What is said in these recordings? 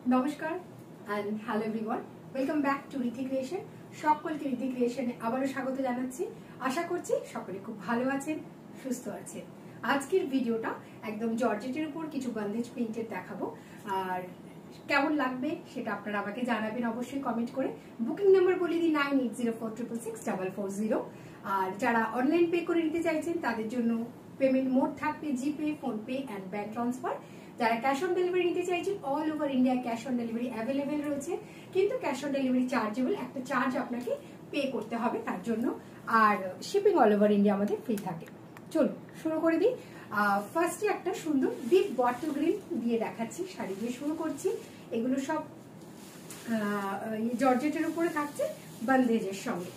নমস্কার and hello everyone, welcome back to Riddhi Creation. সকলকে রিধি ক্রিয়েশনে আবারও স্বাগত জানাচ্ছি। আশা করছি সকলে খুব ভালো আছেন, সুস্থ আছেন। আজকের ভিডিওটা একদম জর্জেটের উপর কিছু বন্দেজ প্রিন্টের দেখাবো, আর কেমন লাগবে সেটা আপনারা আমাকে জানাবেন অবশ্যই কমেন্ট করে। বুকিং নাম্বার বলে দিই 9804666440। আর যারা অনলাইন পে করে নিতে চাইছেন তাদের জন্য পেমেন্ট মোড থাকবে GPay, PhonePe and bank transfer. যারা ক্যাশ অন ডেলিভারি নিতে চাইছেন all over India cash on delivery available রয়েছে, কিন্তু ক্যাশ অন ডেলিভারি চার্জেবল, একটা চার্জ আপনাকে পে করতে হবে তার জন্য। আর শিপিং অল ওভার ইন্ডিয়া আমাদের ফ্রি থাকে। চলুন শুরু করে দিই। ফার্স্টে একটা সুন্দর ডিপ বটল গ্রিন দিয়ে দেখাচ্ছি, শাড়ি দিয়ে শুরু করছি। এগুলো সব জর্জেটের উপরে থাকছে বন্দেজের সঙ্গে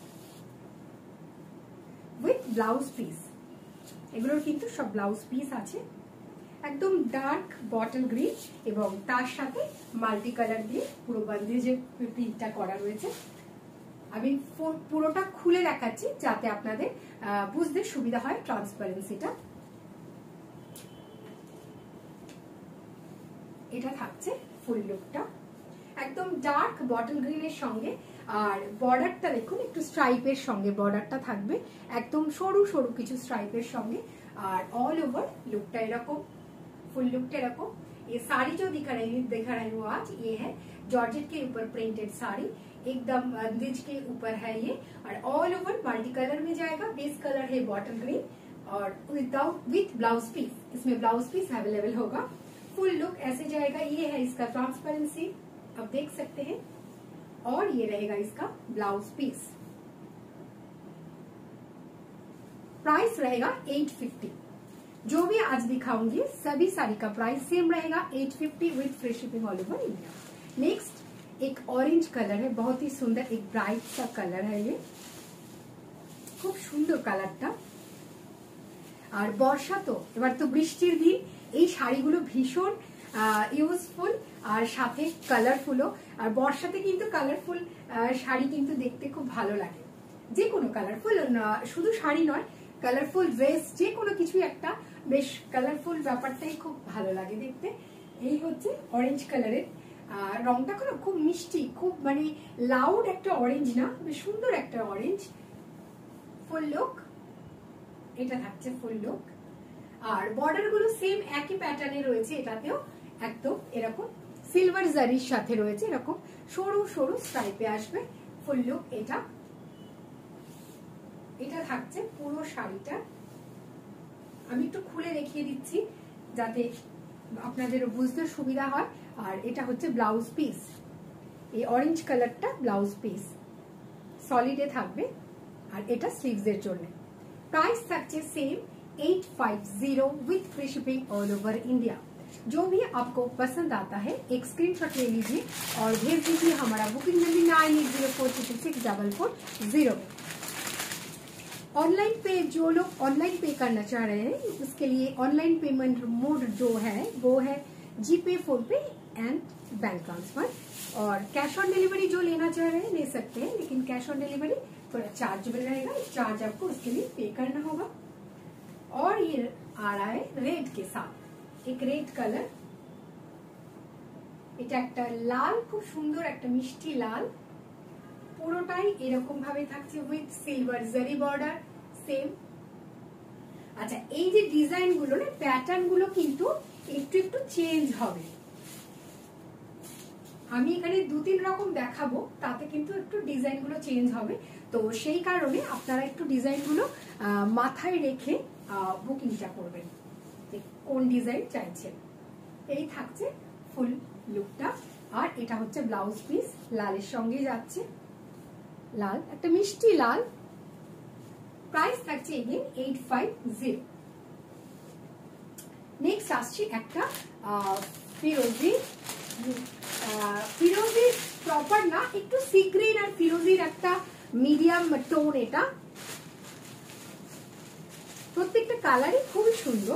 উইথ ব্লাউজ পিস। এগুলোর কিন্তু সব ব্লাউজ পিস আছে। একদম ডার্ক বটল গ্রিন এবং তার সাথে মাল্টি কালার দিয়ে পুরো বন্দেজের প্রিন্টটা করা রয়েছে। আমি পুরোটা খুলে দেখাচ্ছি যাতে আপনাদের বুঝতে সুবিধা হয় ট্রান্সপারেন্সিটা। এটা থাকছে ফুল লুকটা একদম ডার্ক বটল গ্রিনের সঙ্গে। আর বর্ডারটা দেখুন একটু স্ট্রাইপের সঙ্গে বর্ডারটা থাকবে, একদম সরু সরু কিছু স্ট্রাইপের সঙ্গে। আর অল ওভার लुकটা এরকম, फुल लुक रखो। ये साड़ी जो दिखा रही हूँ आज, ये है जॉर्जेट के ऊपर प्रिंटेड साड़ी, एकदम बंदेज के ऊपर है ये। और ऑल ओवर मल्टी कलर में जाएगा। बेस कलर है बॉटल ग्रीन और विथ ब्लाउज पीस। इसमें ब्लाउज पीस अवेलेबल होगा। फुल लुक ऐसे जाएगा। ये है इसका ट्रांसपेरेंसी, आप देख सकते हैं। और ये रहेगा इसका ब्लाउज पीस। प्राइस रहेगा 850। जो भी आज दिखाऊंगी सभी साड़ी का प्राइस सेम रहेगा 850 with free shipping all over India. Next एक ऑरेंज कलर है, बहुत ही सुंदर, एक ब्राइट सा कलर है ये, खूब सुंदर कलरটা। আর বর্ষা তো, এবার তো বৃষ্টির দিন, এই শাড়িগুলো ভীষণ ইউজফুল আর সাথে কালারফুলও। আর বর্ষাতে কিন্তু কালারফুল শাড়ি কিন্তু দেখতে খুব ভালো লাগে। যে কোনো কালারফুল, শুধু শাড়ি নয়, কালারফুল ড্রেস, যে কোনো কিছু একটা বেশ কালারফুল ব্যাপারটাই খুব ভালো লাগে দেখতে। এই হচ্ছে অরেঞ্জ কালারের রংটা, খুব মিষ্টি, খুব মানে লাউড একটা অরেঞ্জ না, বেশ সুন্দর একটা অরেঞ্জ। ফুল লুক এটা থাকছে ফুল লুক। আর বর্ডার গুলো সেম একই প্যাটার্নে রয়েছে, এটাতেও একদম এরকম সিলভার জারির সাথে রয়েছে, এরকম সরু সরু স্ট্রাইপে আসবে। ফুল লুক এটা থাকছে পুরো শাড়িটা। আমি একটু খুলে দেখিয়ে দিচ্ছি যাতে আপনাদের বুঝতে সুবিধা হয়। আর এটা হচ্ছে ব্লাউজ পিস, এই অরেঞ্জ কালারটা ব্লাউজ পিস সলিডে থাকবে। আর এটা স্লিভস এর জন্য। प्राइस থাকছে same 850 with free shipping all over India. जो भी आपको पसंद आता है एक स्क्रीनशॉट ले लीजिए और भेज दीजिए हमारा बुकिंग नंबर 9804664440। ऑनलाइन पे, जो लोग ऑनलाइन पे करना चाह रहे हैं उसके लिए ऑनलाइन पेमेंट मोड जो है वो है GPay, PhonePe and bank transfer. और कैश ऑन डिलीवरी जो लेना चाह रहे हैं ले सकते हैं, लेकिन कैश ऑन डिलीवरी थोड़ा चार्जेबल रहेगा, चार्ज आपको उसके लिए पे करना होगा। और ये आ रहा है रेड के साथ, एक रेड कलर, এটা একটা লাল, খুব সুন্দর একটা মিষ্টি লাল। পুরোটাই এরকম ভাবে থাকছে with silver zari border same. আচ্ছা, এই যে ডিজাইন গুলো না, প্যাটার্ন গুলো কিন্তু একটু একটু চেঞ্জ হবে। আমি এখানে 2-3 রকম দেখাবো, তাতে কিন্তু একটু ডিজাইন গুলো চেঞ্জ হবে। তো সেই কারণে আপনারা একটু ডিজাইন গুলো মাথায় রেখে বুকিংটা করবেন যে কোন ডিজাইন চাইছেন। এই থাকছে ফুল লুকটা। আর এটা হচ্ছে ব্লাউজ পিস, লালের সঙ্গে যাচ্ছে, লাল একটা মিষ্টি লাল। প্রাইস থাকছে এগেইন 850। নেক্সট আসছে একটা ফিরোজি, ফিরোজির প্রপার না, একটু সি গ্রিন আর ফিরোজির একটা মিডিয়াম টোন। এটা প্রত্যেকটা কালারই খুবই সুন্দর।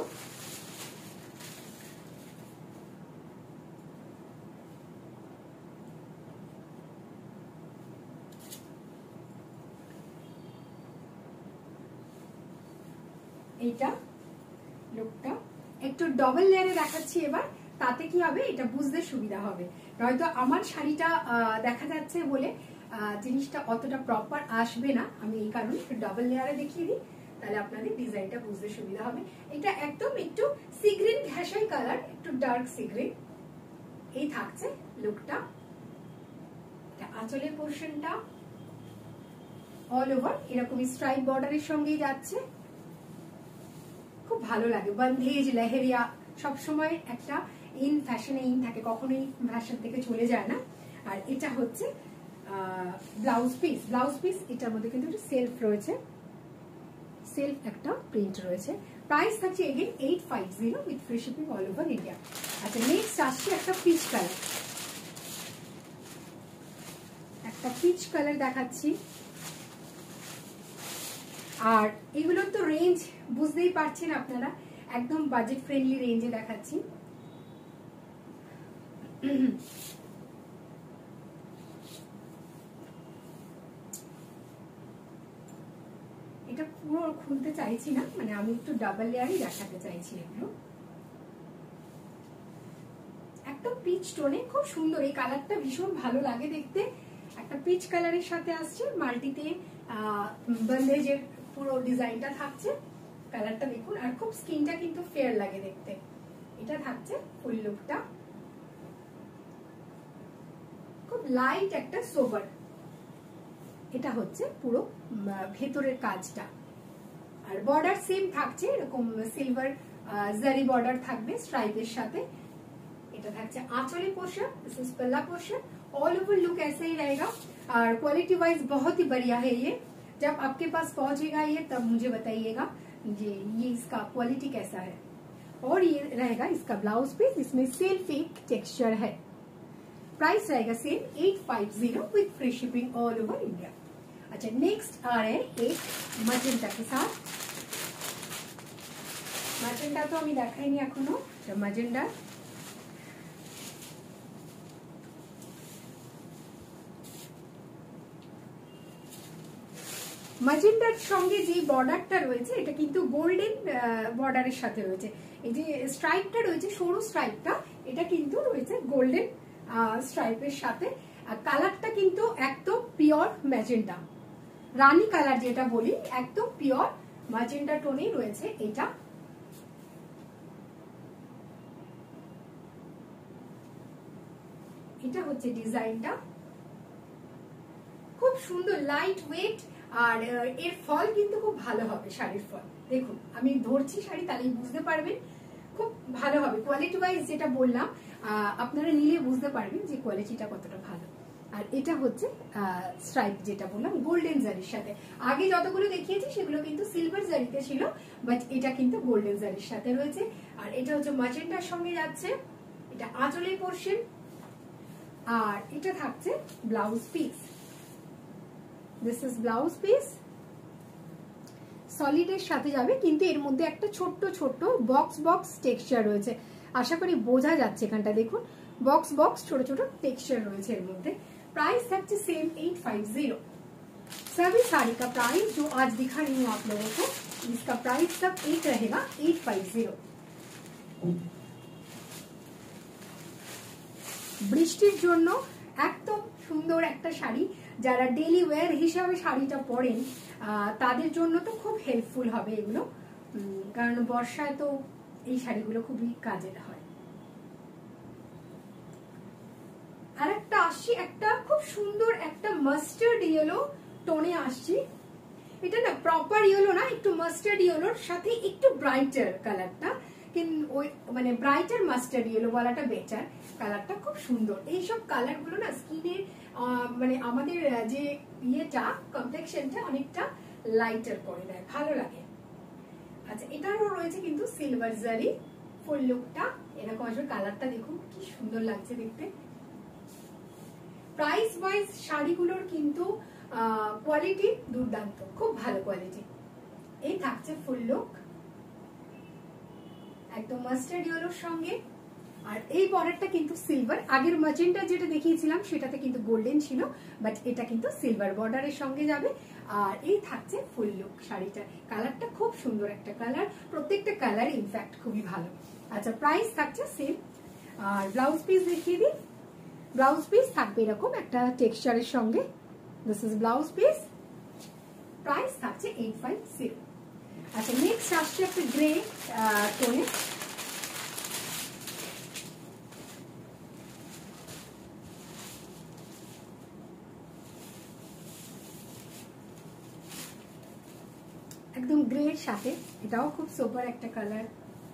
এইটা লুকটা একটু ডবল লেয়ারে দেখাচ্ছি এবার। তাতে কি হবে, এটা বুঝতে সুবিধা হবে। নয়তো আমার শাড়িটা দেখা যাচ্ছে বলে জিনিসটা অতটা প্রপার আসবে না, আমি এই কারণে একটু ডাবল লেয়ারে দেখিয়ে দিই, তাহলে আপনাদের ডিজাইনটা বুঝতে সুবিধা হবে। এটা একদম একটু সি গ্রিন ঘেঁষাই কালার, একটু ডার্ক সি গ্রিন। এই থাকছে লুকটা। এটা আঁচলের পোর্শনটা অল ওভার এরকম স্ট্রাইপ বর্ডারের সঙ্গেই যাচ্ছে, খুব ভালো লাগে। বন্ধেজ লেহেরিয়া সবসময় একটা ইন ফ্যাশনে ইন থাকে, কখনোই ফ্যাশন থেকে চলে যায় না। আর এটা হচ্ছে ব্লাউজ পিস। ব্লাউজ পিস এটার মধ্যে কিন্তু একটা সেলফ রয়েছে, সেলফ একটা প্রিন্ট রয়েছে। প্রাইস থাকছে again 850 with free shipping all over India. আচ্ছা, নেক্সট আসছে একটা পিচ কালার, একটা পিচ কালার দেখাচ্ছি। আর এগুলোর তো রেঞ্জ বুঝতেই পারছেন আপনারা, একদম বাজেট ফ্রেন্ডলি রেঞ্জে দেখাচ্ছি। এটা পুরো খুলতে চাইছি না, মানে আমি একটু ডাবল লেয়ারই দেখাতে চাইছি। এগুলো একদম পিচ টোনে, খুব সুন্দর। এই কালারটা ভীষণ ভালো লাগে দেখতে। একটা পিচ কালারের সাথে আসছে, মাল্টিতে বন্দেজের পুরো ডিজাইনটা থাকছে। কালারটা দেখুন, আর খুব স্কিনটা কিন্তু ফেয়ার লাগে দেখতে। এটা থাকছে ফুল লুকটা, খুব লাইট একটা সোবার। এটা হচ্ছে পুরো ভেতরের কাজটা। আর বর্ডার সেম থাকছে, এরকম সিলভার জারি বর্ডার থাকবে স্ট্রাইপের সাথে। এটা থাকছে आंचल portion, this is palla portion. All over look ऐसे ही रहेगा और क्वालिटी वाइज बहुत ही बढ़िया है ये। जब आपके पास पहुंचेगा ये तब मुझे बताइएगा ये इसका क्वालिटी कैसा है। और ये रहेगा इसका ब्लाउज पीस, इसमें सेल्फ एक टेक्सचर है। प्राइस रहेगा same 850 with free shipping all over India. अच्छा, नेक्स्ट आ रहे हैं एक मजेंटा के साथ। मजेंटा तो हमें देखाइনি এখনো। मजेंटा ম্যাজেন্টার সঙ্গে যে বর্ডারটা রয়েছে এটা কিন্তু গোল্ডেন বর্ডারের সাথে রয়েছে। এই যে স্ট্রাইপটা রয়েছে, সরু স্ট্রাইপটা, এটা কিন্তু রয়েছে গোল্ডেন স্ট্রাইপের সাথে। আর কালারটা কিন্তু একদম পিওর ম্যাজেন্টা, রানী কালার যেটা বলি, একদম পিওর ম্যাজেন্টা টোনেই রয়েছে এটা। এটা হচ্ছে ডিজাইনটা, খুব সুন্দর লাইট ওয়েট। আর এর ফল কিন্তু খুব ভালো হবে, শাড়ির ফল দেখুন, আমি ধরছি শাড়ি তাহলেই বুঝতে পারবেন, খুব ভালো হবে। কোয়ালিটি ওয়াইজ যেটা বললাম, আপনারা নিলে বুঝতে পারবেন যে কোয়ালিটিটা কতটা ভালো। আর এটা হচ্ছে স্ট্রাইপ যেটা বললাম গোল্ডেন জারির সাথে। আগে যতগুলো দেখিয়েছি সেগুলো কিন্তু সিলভার জারিতে ছিল, বাট এটা কিন্তু গোল্ডেন জারির সাথে রয়েছে। আর এটা হচ্ছে ম্যাজেন্টার সঙ্গে যাচ্ছে, এটা আঁচলের পোর্শন। আর এটা থাকছে blouse piece, this is blouse piece. সলিডের সাথে যাবে, কিন্তু এর মধ্যে একটা ছোট্ট ছোট্ট বক্স বক্স টেক্সচার রয়েছে। আশা করি বোঝা যাচ্ছে, এখানটা দেখুন বক্স বক্স ছোট ছোট টেক্সচার রয়েছে এর মধ্যে। प्राइस থাকছে सेम 850। सभी साड़ी का प्राइस जो आज दिखा रही हूँ आप लोगों को, इसका प्राइस सब एक रहेगा 850। বৃষ্টির জন্য একদম সুন্দর একটা শাড়ি, যারা ডেইলি ওয়্যার হিসাবে শাড়িটা পরেন তাদের জন্য তো খুব হেল্পফুল হবে এগুলো, কারণ বর্ষায় তো এই শাড়িগুলো খুবই কাজের হয়। আর একটা আসছি, একটা খুব সুন্দর একটা মাস্টার্ড ইয়েলো টোনে আসছি। এটা না প্রপার ইয়েলো না, একটু মাস্টার্ড ইয়েলোর সাথে একটু ব্রাইটার কালারটা, কিন্তু ওই মানে ব্রাইটার মাস্টার্ড ইয়েলো বলাটা বেটার। কালারটা খুব সুন্দর। এইসব কালার গুলো না স্কিনের মানে আমাদের যে ইয়েটা কমপ্লেক্সনটা অনেকটা লাইটার করে দেয়, ভালো লাগে। আচ্ছা, এটারও রয়েছে কিন্তু সিলভার জারি ফুল লুকটা এরকম আসবে। কালারটা দেখুন কি সুন্দর লাগছে দেখতে। প্রাইস ওয়াইজ শাড়িগুলোর কিন্তু কোয়ালিটি দুর্দান্ত, খুব ভালো কোয়ালিটি। এই থাকছে ফুল লুক একদম মাস্টার্ড ইয়েলোর সঙ্গে। আর এই বর্ডারটা কিন্তু সিলভার। আগের ম্যাজেন্টা যেটা দেখিয়েছিলাম সেটাতে কিন্তু গোল্ডেন ছিল, বাট এটা কিন্তু সিলভার বর্ডারের সঙ্গে যাবে। আর এই থাকছে ফুল লুক শাড়িটা। কালারটা খুব সুন্দর একটা কালার, প্রত্যেকটা কালার ইনফ্যাক্ট খুবই ভালো। আচ্ছা, প্রাইস থাকছে সেম আর ব্লাউজ পিস দেখিয়ে দিই। ব্লাউজ পিস থাকবে এরকম একটা টেক্সচারের সঙ্গে। This is blouse piece, price থাকছে 850। আচ্ছা, নেক্সট আসছে একটা গ্রে টোনে। একদম গ্রের সাথে, এটাও খুব সোবার একটা কালার।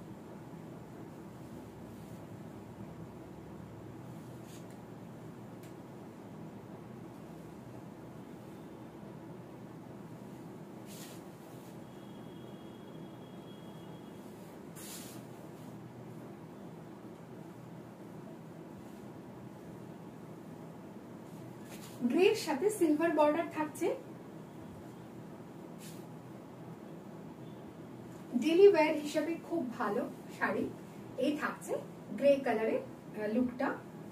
গ্রের সাথে সিলভার বর্ডার থাকছে। ডেলি ওয়্যার হিসাবে খুব ভালো শাড়ি। এই থাকছে গ্রে কালারের লুকটা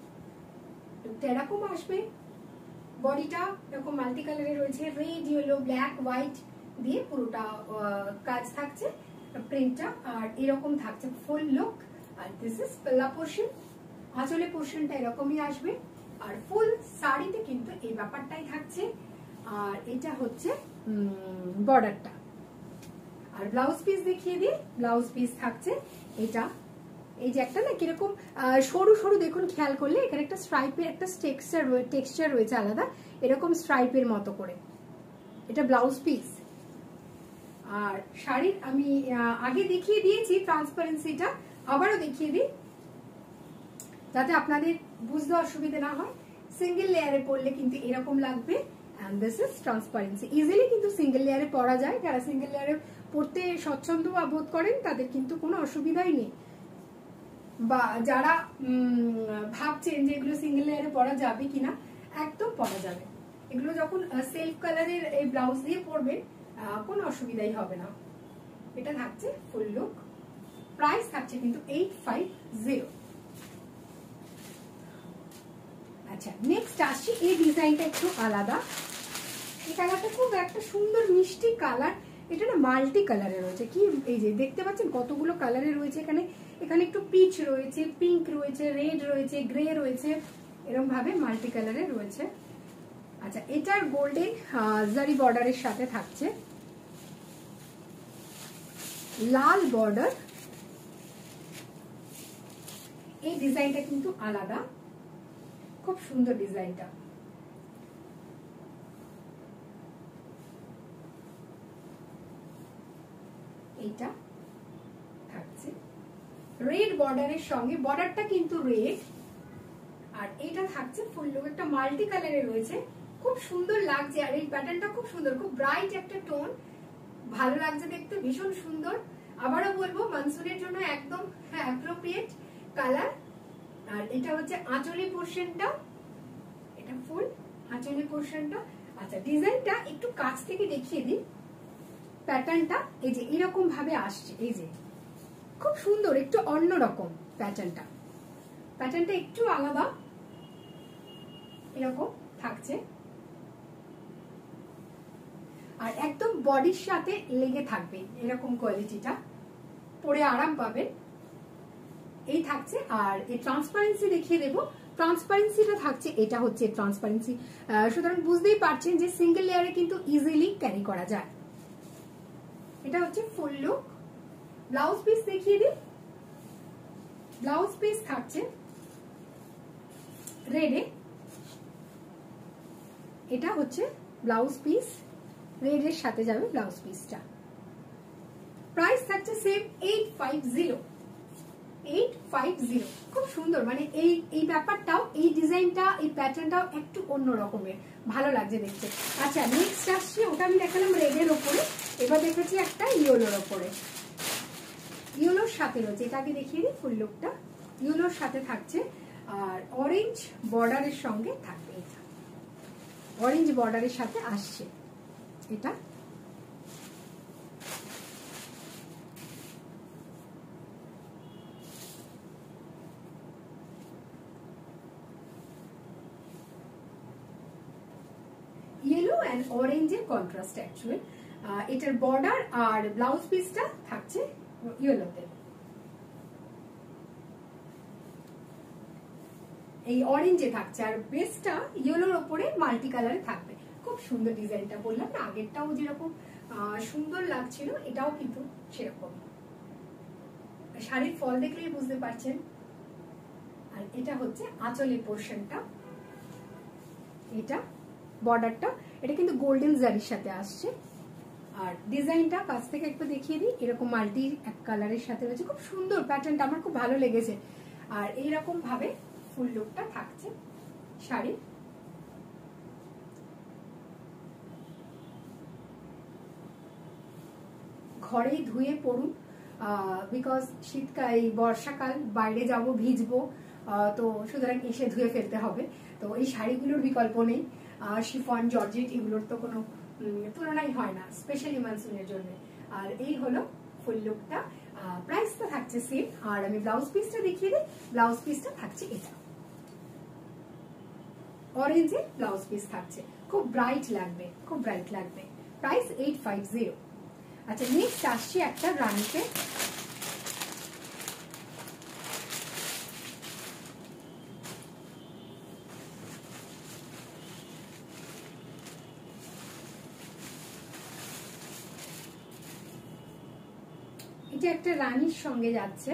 এরকম আসবে। বডিটা এরকম মাল্টি কালারে রয়েছে, রেড, ইয়েলো, ব্ল্যাক, হোয়াইট দিয়ে পুরোটা কাজ থাকছে প্রিন্টটা। আর এরকম থাকছে ফুল লুক। আর দিস ইজ পাল্লা পোর্শন, আঁচলে পোর্শনটা এরকমই আসবে। আর ফুল শাড়িতে কিন্তু এই ব্যাপারটাই থাকছে। আর এটা হচ্ছে বর্ডারটা। আর ব্লাউজ পিস দেখিয়ে দিই। ব্লাউজ পিস থাকছে এটা, এই যে একটা না কিরকম সরু সরু, দেখুন খেয়াল করলে এখানে একটা স্ট্রাইপের একটা টেক্সচার রয়েছে আলাদা, এরকম স্ট্রাইপের মতো করে। এটা ব্লাউজ পিস। আর শাড়ির আমি আগে দেখিয়ে দিয়েছি ট্রান্সপারেন্সিটা, আবারও দেখিয়ে দিই যাতে আপনাদের বুঝতে অসুবিধা না হয়। সিঙ্গেল লেয়ারে পরলে কিন্তু এরকম লাগবে। And this is transparency. Easily কিন্তু সিঙ্গেল লেয়ারে পরা যায়। যারা সিঙ্গেল লেয়ারে পরতে স্বচ্ছন্দ বা বোধ করেন তাদের কিন্তু কোনো অসুবিধাই নেই। বা যারা ভাবছেন যে এগুলো সিঙ্গেল লেয়ারে পরা যাবে কিনা, একদম পরা যাবে। এগুলো যখন সেলফ কালারের এই ব্লাউজ দিয়ে পরবেন কোনো অসুবিধাই হবে না। এটা থাকছে ফুল লুক, প্রাইস থাকছে কিন্তু 850। আচ্ছা, নেক্সট আসছি। এই ডিজাইনটা একটু আলাদা। এই কালারটা খুব একটা সুন্দর মিষ্টি কালার। এটা না মাল্টি কালারে রয়েছে। কি এই যে দেখতে পাচ্ছেন কতগুলো কালারে রয়েছে এখানে। এখানে একটু পিচ রয়েছে, পিঙ্ক রয়েছে, রেড রয়েছে, গ্রে রয়েছে, এরকম ভাবে মাল্টি কালারে রয়েছে। আচ্ছা, এটার গোল্ডেন জারি বর্ডারের সাথে থাকছে লাল বর্ডার। এই ডিজাইনটা কিন্তু আলাদা, খুব সুন্দর ডিজাইনটা। এইটা থাকছে রেড বর্ডারের সঙ্গে, বর্ডারটা কিন্তু রেড। আর এটা থাকছে ফুল লুক, একটা মাল্টি কালারে রয়েছে, খুব সুন্দর লাগছে। আর এই প্যাটার্নটা খুব সুন্দর, খুব ব্রাইট একটা টোন, ভালো লাগছে দেখতে, ভীষণ সুন্দর। আবারও বলবো মনসুনের জন্য একদম অ্যাপ্রোপ্রিয়েট কালার। আর এটা হচ্ছে আঁচলি পোর্শনটা, এটা ফুল আঁচলি পোর্শনটা। আচ্ছা, ডিজাইনটা একটু কাছ থেকে দেখিয়ে দিই। প্যাটার্নটা এই যে এরকম ভাবে আসছে, এই যে খুব সুন্দর, একটু অন্যরকম প্যাটার্নটা। প্যাটার্নটা একটু আলাদা, এরকম থাকছে। আর একদম বডির সাথে লেগে থাকবে এরকম কোয়ালিটিটা, পরে আরাম পাবেন। এই থাকছে। আর এই ট্রান্সপারেন্সি দেখিয়ে দেবো। ট্রান্সপারেন্সিটা থাকছে, এটা হচ্ছে ট্রান্সপারেন্সি। সুতরাং বুঝতেই পারছেন যে সিঙ্গেল লেয়ারে কিন্তু ইজিলি ক্যারি করা যায়। এটা হচ্ছে ফুল লুক। ব্লাউজ পিস দেখিয়ে দিই। ব্লাউজ পিস থাকছে রেডে। এটা হচ্ছে ব্লাউজ পিস, রেডের সাথে যাবে ব্লাউজ পিসটা। প্রাইস থাকছে সেম 850। 850 খুব সুন্দর। মানে এই ব্যাপারটাও, এই ডিজাইনটা, এই প্যাটার্নটাও একটু অন্য রকমের, ভালো লাগছে দেখতে। আচ্ছা, নেক্সট আসছে, ওটা আমি দেখালাম রেডের ওপরে। এবার দেখেছি একটা ইয়েলোর ওপরে। ইয়েলোর সাথে রয়েছে, এটাকে দেখিয়ে দিই ফুল লুকটা। ইয়েলোর সাথে থাকছে আর অরেঞ্জ বর্ডারের সঙ্গে থাকবে। এটা অরেঞ্জ বর্ডারের সাথে আসছে। এটা ইয়েলো এন্ড অরেঞ্জের কন্ট্রাস্ট অ্যাকচুয়ালি। এটার বর্ডার আর ব্লাউজ পিসটা থাকছে ইয়েলোতে। এই অরেঞ্জে থাকছে, আর বেসটা ইয়েলোর ওপরে মাল্টি কালারে থাকবে। খুব সুন্দর ডিজাইনটা, বললাম না আগেরটাও যেরকম সুন্দর লাগছিল এটাও কিন্তু সেরকম। শাড়ির ফল দেখলেই বুঝতে পারছেন। আর এটা হচ্ছে আঁচলের পোর্শনটা, এটা বর্ডারটা, এটা কিন্তু গোল্ডেন জারির সাথে আসছে। আর ডিজাইনটা কাছ থেকে একটু দেখিয়ে দিই, এরকম মাল্টি এক কালারের সাথে রয়েছে, খুব সুন্দর প্যাটার্নটা, আমার খুব ভালো লেগেছে। আর এইরকম ভাবে ফুল লুকটা থাকছে শাড়ি। ঘরেই ধুয়ে পড়ুন, বিকজ শীতকাল, বর্ষাকাল, বাইরে যাব ভিজবো, তো সুতরাং এসে ধুয়ে ফেলতে হবে। তো এই শাড়িগুলোর বিকল্প নেই। শিফন, জর্জেট এগুলোর তো কোনো তুলনাই হয় না, স্পেশালি মনসুনের জন্য। আর এই হলো ফুল লুকটা। প্রাইসটা থাকছে সেম। আর আমি ব্লাউজ পিসটা দেখিয়ে দিই। ব্লাউজ পিসটা থাকছে এটা, অরেঞ্জে ব্লাউজ পিস থাকছে, খুব ব্রাইট লাগবে, খুব ব্রাইট লাগবে। প্রাইস 850। আচ্ছা, নেক্সট আসছে একটা রানীতে। এটা একটা রানীর সঙ্গে যাচ্ছে,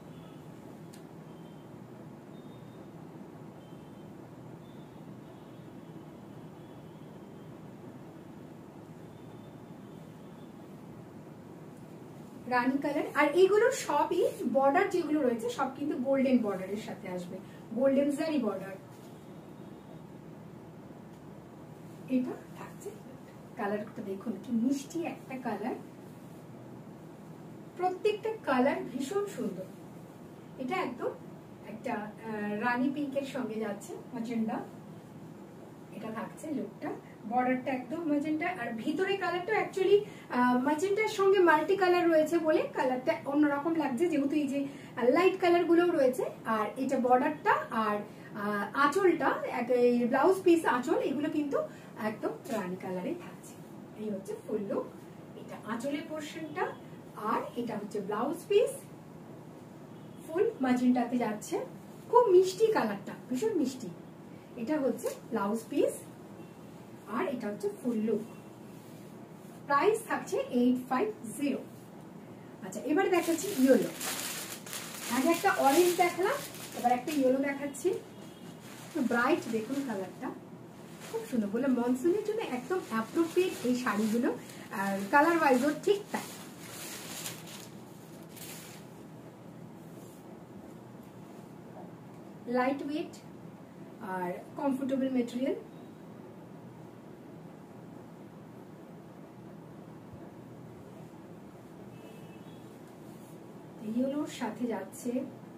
রানী কালার। আর এইগুলোর সবই বর্ডার যেগুলো রয়েছে সব কিন্তু গোল্ডেন বর্ডারের সাথে আসবে, গোল্ডেন জারি বর্ডার। এটা থাকছে, কালারটা দেখুন কি মিষ্টি একটা কালার, প্রত্যেকটা কালার ভীষণ সুন্দর। এটা একদম একটা রানী পিঙ্কের সঙ্গে যাচ্ছে, ম্যাজেন্ডা। এটা থাকছে লুকটা, বর্ডারটা একদম ম্যাজেন্টা, আর ভিতরে কালারটা অ্যাকচুয়ালি ম্যাজেন্টার সঙ্গে মাল্টি কালার রয়েছে বলে কালারটা অন্যরকম লাগছে, যেহেতু এই যে লাইট কালার গুলোও রয়েছে। আর এটা বর্ডারটা আর আঁচলটা, ব্লাউজ পিস আঁচল, এগুলো কিন্তু একদম রানী কালারে থাকছে। এই হচ্ছে ফুল লুক, এটা আঁচলের পোর্শনটা। আর এটা হচ্ছে ব্লাউজ পিস, ফুল ম্যাজেন্টাতে যাচ্ছে, খুব মিষ্টি কালারটা, ভীষণ মিষ্টি। এটা হচ্ছে ব্লাউজ পিস, আর এটা হচ্ছে ফুল লুক। প্রাইস থাকছে 850। আচ্ছা, এবারে দেখাচ্ছি ইয়েলো। আগে একটা অরেঞ্জ দেখালাম, এবার একটা ইয়েলো দেখাচ্ছি। ব্রাইট দেখুন কালারটা, খুব সুন্দর, বলে মনসুনের জন্য একদম অ্যাপ্রোপ্রিয়েট এই শাড়িগুলো। আর কালার ওয়াইজও ঠিক তাই। লাইট ওয়েট আর কমফোর্টেবল মেটেরিয়াল। ইয়েলোর সাথে যাচ্ছে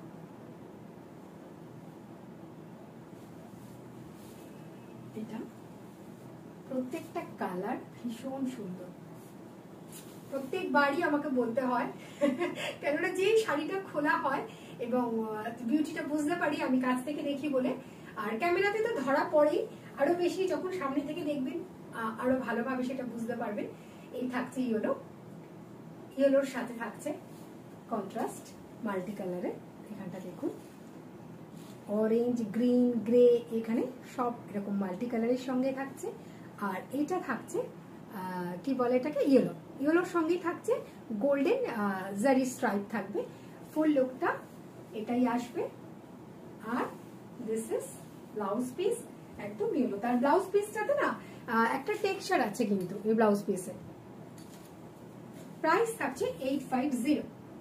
এটা, প্রত্যেকটা কালার ভীষণ সুন্দর। প্রত্যেকবারই আমাকে বলতে হয়, কেননা যে শাড়িটা খোলা হয় এবং বিউটিটা বুঝতে পারি আমি কাছ থেকে দেখি বলে। আর ক্যামেরাতে তো ধরা পড়েই, আরো বেশি যখন সামনে থেকে দেখবেন আরো ভালোভাবে সেটা বুঝতে পারবেন। এই থাকছে ইয়েলো, ইয়েলোর সাথে থাকছে কন্ট্রাস্ট মাল্টি কালারে, এখানটা দেখুন অরেঞ্জ, গ্রিন, গ্রে, এখানে সব এরকম মাল্টি কালারের সঙ্গে থাকছে। আর এটা থাকছে কি বলে এটাকে, ইয়েলো, ইয়েলোর সঙ্গেই থাকছে গোল্ডেন জারি স্ট্রাইপ থাকবে। ফুল লুকটা এটাই আসবে। আর দিস ইজ ব্লাউজ পিস, একদম ইয়েলো। তার ব্লাউজ পিসটাতে না একটা টেক্সচার আছে কিন্তু এই ব্লাউজ পিসে। প্রাইস থাকছে 850।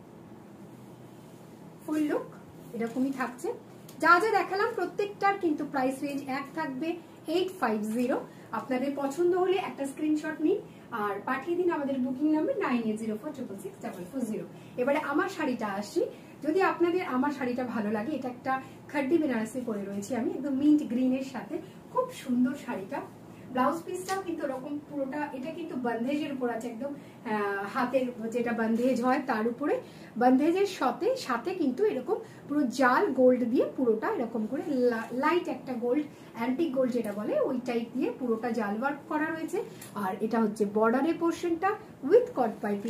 ফুল লুক এরকমই থাকছে। যা যা দেখালাম প্রত্যেকটার কিন্তু প্রাইস রেঞ্জ এক থাকবে 850। আপনাদের পছন্দ হলে একটা স্ক্রিনশট নিন আর পাঠিয়ে দিন আমাদের বুকিং নাম্বার 9804666440। এবারে আমার শাড়িটা আসি। যদি আপনাদের আমার শাড়িটা ভালো লাগে, এটা একটা খাড্ডি বেনারসি পরে রয়েছি আমি, একদম মিন্ট গ্রিনের সাথে, খুব সুন্দর শাড়িটা। ব্লাউজ পিসটাও কিন্তু এরকম পুরোটা, এটা কিন্তু বন্ধেজের উপর আছে, একদম হাতের যেটা বন্ধেজ হয় তার উপরে, বন্ধেজের সাথে কিন্তু এরকম পুরো জাল গোল্ড দিয়ে পুরোটা এরকম করে লাইট একটা গোল্ড, অ্যান্টিক গোল্ড যেটা বলে ওই টাইপ দিয়ে পুরোটা জাল ওয়ার্ক করা রয়েছে। আর এটা হচ্ছে বর্ডারের পোর্শনটা উইথ কট পাইপিং,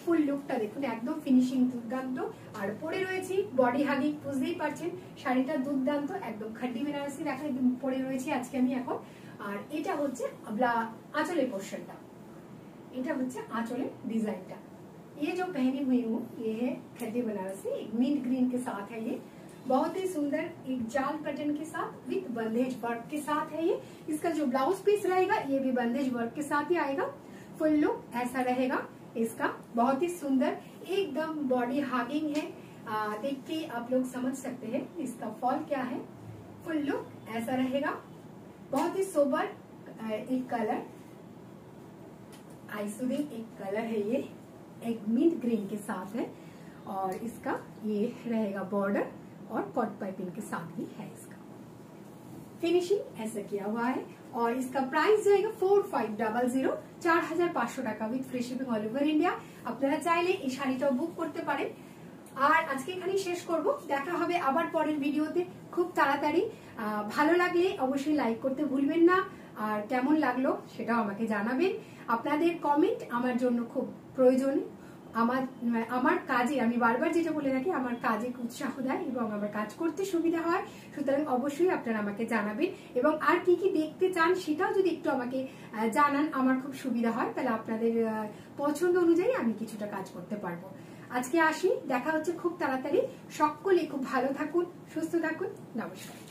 ফুল লুকটা দেখুন, একদম ফিনিশিং দুর্দান্ত। আর পরে রয়েছি বডি হাগিং, বুঝতেই পারছেন শাড়িটা দুর্দান্ত, একদম খাড্ডি বেনারসি দেখা পরে রয়েছি আজকে আমি এখন। আর এটা হচ্ছে आंचलेर पोर्शनটা, এটা হচ্ছে आंचलेर डिजाइनটা। ये जो पहनी हुई हूँ ये है खड्डी बनारसी, मिंट ग्रीन के साथ है ये, बहुत ही सुंदर एक जाल पैटर्न के साथ विथ बंदेज वर्क के साथ है ये। इसका जो ब्लाउज पीस रहेगा ये भी बंदेज वर्क के साथ ही आएगा। फुल लुक ऐसा रहेगा इसका, बहुत ही सुंदर, एकदम बॉडी हागिंग है। देख के आप लोग समझ सकते हैं इसका फॉल क्या है। फुल लुक ऐसा रहेगा, बहुत ही सोबर एक कलर, आइसोडिंग एक कलर है ये, एक मिंट ग्रीन के साथ है। और इसका ये रहेगा बॉर्डर और कॉट पाइपिंग के साथ भी है। इसका फिनिशिंग ऐसा किया हुआ है। और इसका प्राइस रहेगा 4500, 4500 টাকা with free shipping all over India. আপনারা চাইলে এই শাড়িটাও বুক করতে পারেন। আর আজকে এখানেই শেষ করব, দেখা হবে আবার পরের ভিডিওতে খুব তাড়াতাড়ি। ভালো লাগলে অবশ্যই লাইক করতে ভুলবেন না, আর কেমন লাগলো সেটাও আমাকে জানাবেন। আপনাদের কমেন্ট আমার জন্য খুব প্রয়োজনীয়। আমার কাজে, আমি বারবার যেটা বলে থাকি, আমার কাজে উৎসাহ দেয় এবং আমার কাজ করতে সুবিধা হয়। সুতরাং অবশ্যই আপনারা আমাকে জানাবেন এবং আর কি কি দেখতে চান সেটাও যদি একটু আমাকে জানান আমার খুব সুবিধা হয়, তাহলে আপনাদের পছন্দ অনুযায়ী আমি কিছুটা কাজ করতে পারবো। আজকে আসি, দেখা হচ্ছে খুব তাড়াতাড়ি। সকলে খুব ভালো থাকুন, সুস্থ থাকুন, নমস্কার।